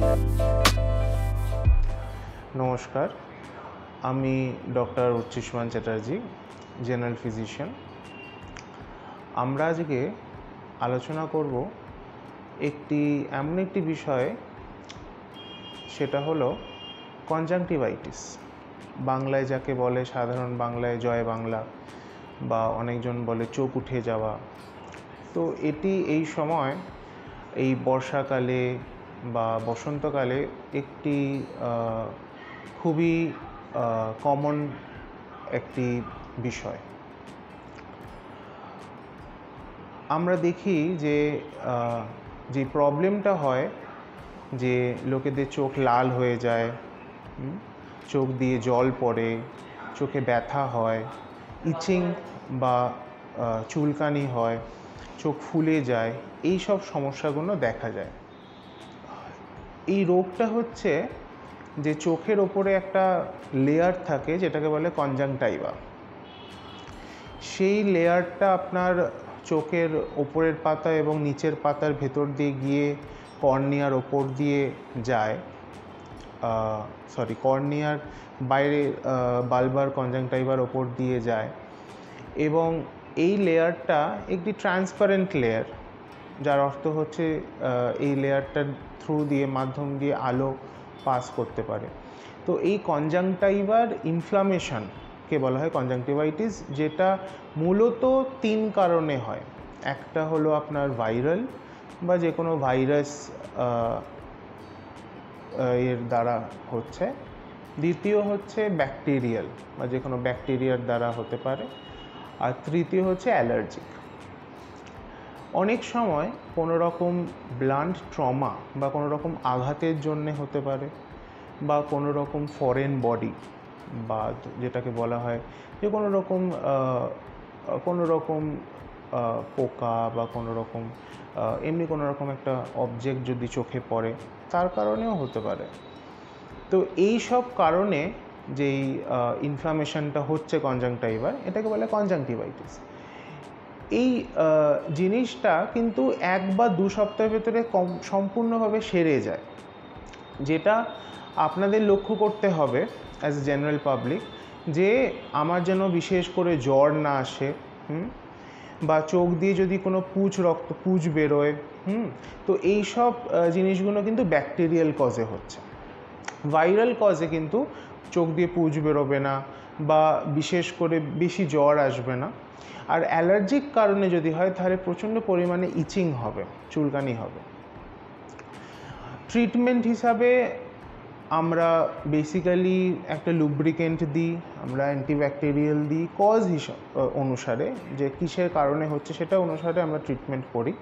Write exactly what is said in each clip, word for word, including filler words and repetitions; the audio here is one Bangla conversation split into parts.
নমস্কার, আমি doctor Utpal Chatterjee, general physician. আমরা আজকে আলোচনা করব একটি এমন একটি বিষয়, সেটা হলো কনজাংটিভাইটিস। বাংলায় যাকে বলে, সাধারণ বাংলায় জয় বাংলা, বা অনেকজন বলে চোখ উঠে যাওয়া। তো এটি এই সময়, এই বর্ষাকালে বা বসন্তকালে একটি খুবই কমন একটি বিষয়। আমরা দেখি যে যে প্রবলেমটা হয়, যে লোকেদের চোখ লাল হয়ে যায়, চোখ দিয়ে জল পড়ে, চোখে ব্যথা হয়, ইচিং বা চুলকানি হয়, চোখ ফুলে যায়, এই সব সমস্যাগুলো দেখা যায়। এই রোগটা হচ্ছে যে চোখের ওপরে একটা লেয়ার থাকে, যেটাকে বলে কনজাংটাইভা। সেই লেয়ারটা আপনার চোখের ওপরের পাতা এবং নিচের পাতার ভেতর দিয়ে গিয়ে কর্নিয়ার ওপর দিয়ে যায়, সরি কর্নিয়ার বাইরে বালবার কনজাংটাইভার ওপর দিয়ে যায়, এবং এই লেয়ারটা একটি ট্রান্সপারেন্ট লেয়ার, যার অর্থ হচ্ছে এই লেয়ারটার থ্রু দিয়ে মাধ্যম দিয়ে আলো পাস করতে পারে। তো এই কনজাংটাইভার ইনফ্লামেশনকে বলা হয় কনজাংটিভাইটিস, যেটা মূলত তিন কারণে হয়। একটা হলো আপনার ভাইরাল বা যে কোনো ভাইরাস এর দ্বারা হচ্ছে। দ্বিতীয় হচ্ছে ব্যাকটেরিয়াল বা যে কোনো ব্যাকটেরিয়ার দ্বারা হতে পারে। আর তৃতীয় হচ্ছে অ্যালার্জিক। অনেক সময় কোনো রকম ব্লান্ট ট্রমা বা কোনো রকম আঘাতের জন্যে হতে পারে, বা কোনো রকম ফরেন বডি, বা যেটাকে বলা হয় যে কোনো রকম কোনো রকম পোকা বা কোনো রকম এমনি কোনো রকম একটা অবজেক্ট যদি চোখে পড়ে, তার কারণেও হতে পারে। তো এই সব কারণে যেই ইনফ্লামেশনটা হচ্ছে কনজাংটাইভার, এটাকে বলে কনজাংটিভাইটিস। এই জিনিসটা কিন্তু এক বা দু সপ্তাহের ভেতরে কম সম্পূর্ণভাবে সেরে যায়। যেটা আপনাদের লক্ষ্য করতে হবে অ্যাজ এ জেনারেল পাবলিক, যে আমার যেন বিশেষ করে জ্বর না আসে, হুম বা চোখ দিয়ে যদি কোনো পুঁজ রক্ত পুঁজ বেরোয়, হুম তো এই সব জিনিসগুলো কিন্তু ব্যাকটেরিয়াল কজে হচ্ছে। ভাইরাল কজে কিন্তু চোখ দিয়ে পুঁজ বেরোবে না, বা বিশেষ করে বেশি জ্বর আসবে না। আর অ্যালার্জিক কারণে যদি হয়, তাহলে প্রচণ্ড পরিমাণে ইচিং হবে, চুলকানি হবে। ট্রিটমেন্ট হিসাবে আমরা বেসিক্যালি একটা লুব্রিকেন্ট দিই, আমরা অ্যান্টিব্যাকটেরিয়াল দিই, কজ হিসাব অনুসারে, যে কিসের কারণে হচ্ছে সেটা অনুসারে আমরা ট্রিটমেন্ট করি।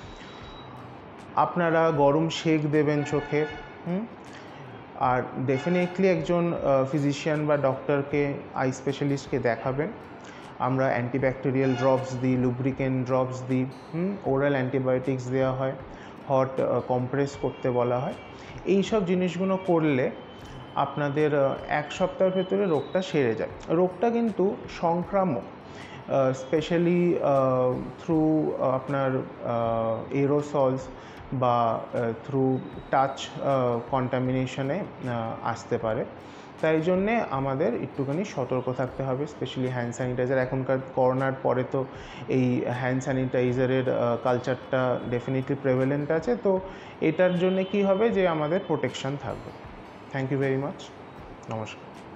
আপনারা গরম সেক দেবেন চোখে, হুম আর ডেফিনেটলি একজন ফিজিশিয়ান বা ডক্টরকে, আই স্পেশালিস্টকে দেখাবেন। আমরা অ্যান্টিব্যাকটেরিয়াল ড্রপস দিই, লুব্রিকেন্ট ড্রপস দিই, হুম ওরাল অ্যান্টিবায়োটিক্স দেওয়া হয়, হট কম্প্রেস করতে বলা হয়। এই সব জিনিসগুলো করলে আপনাদের এক সপ্তাহের ভেতরে রোগটা সেরে যায়। রোগটা কিন্তু সংক্রামক, স্পেশালি থ্রু আপনার এরোসলস বা থ্রু টাচ কন্টামিনেশনে আসতে পারে। তাই জন্যে আমাদের একটুখানি সতর্ক থাকতে হবে, স্পেশালি হ্যান্ড স্যানিটাইজার। এখনকার করোনার পরে তো এই হ্যান্ড স্যানিটাইজারের কালচারটা ডেফিনেটলি প্রেভেলেন্ট আছে। তো এটার জন্য কি হবে, যে আমাদের প্রোটেকশন থাকবে। Thank you very much. নমস্কার।